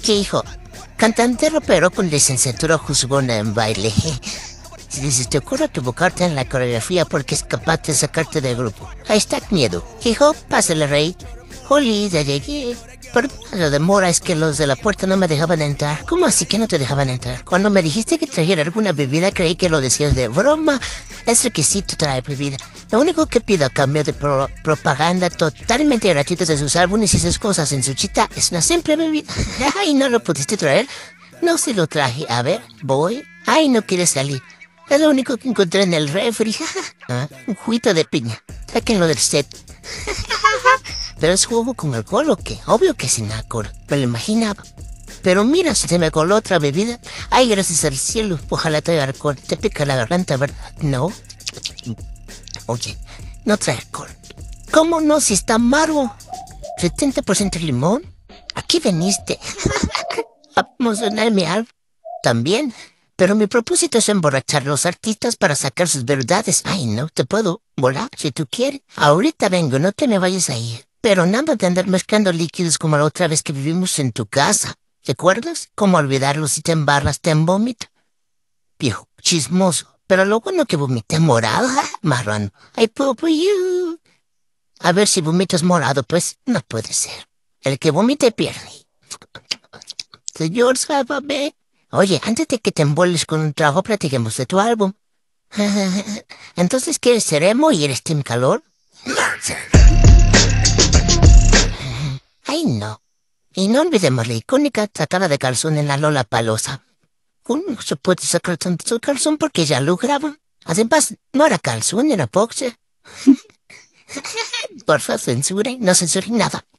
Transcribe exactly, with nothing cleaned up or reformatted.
¿Qué hijo? Cantante rapero con licenciatura juzgona en baile. Si dices, te ocurre equivocarte en la coreografía porque es capaz de sacarte del grupo. Ahí está miedo. Hijo, pásale, rey. Jolly, ya llegué. Pero lo de Mora es que los de la puerta no me dejaban entrar. ¿Cómo así que no te dejaban entrar? Cuando me dijiste que trajera alguna bebida, creí que lo decías de broma. Es requisito traer bebida. Lo único que pido a cambio de pro propaganda totalmente gratuita de sus álbumes y sus cosas en su chita es una simple bebida. Ay, ¿no lo pudiste traer? No, se lo traje. A ver, voy. Ay, no quiere salir. Es lo único que encontré en el refri. ¿Ah? Un juguito de piña. Sáquenlo del set. ¿Pero es jugo con alcohol o qué? Obvio que sin alcohol. Me lo imaginaba. Pero mira, si se me coló otra bebida. Ay, gracias al cielo. Ojalá traiga alcohol. Te pica la garganta, ¿verdad? No. Oye, no trae alcohol. ¿Cómo no? Si está amargo. setenta por ciento limón. Aquí veniste. A emocionarme algo. También. Pero mi propósito es emborrachar a los artistas para sacar sus verdades. Ay, no, te puedo volar si tú quieres. Ahorita vengo, no te me vayas a ir. Pero nada de andar mezclando líquidos como la otra vez que vivimos en tu casa. ¿Te acuerdas? ¿Cómo olvidarlo si te embarras, te vómito? Viejo, chismoso. Pero lo bueno que vomité morado, marrón. Ay, popo you. A ver si vomitas morado, pues no puede ser. El que vomite pierde. Señor, sálvame. Oye, antes de que te envuelves con un trago, platiquemos de tu álbum. Entonces, ¿quieres ser emo y eres Team Calor? Ay, no. Y no olvidemos la icónica sacada de calzón en la Lollapalooza. No se puede sacar tanto calzón porque ya lo graban. Además, no era calzón, era boxer. Porfa, censuren, no censuren nada.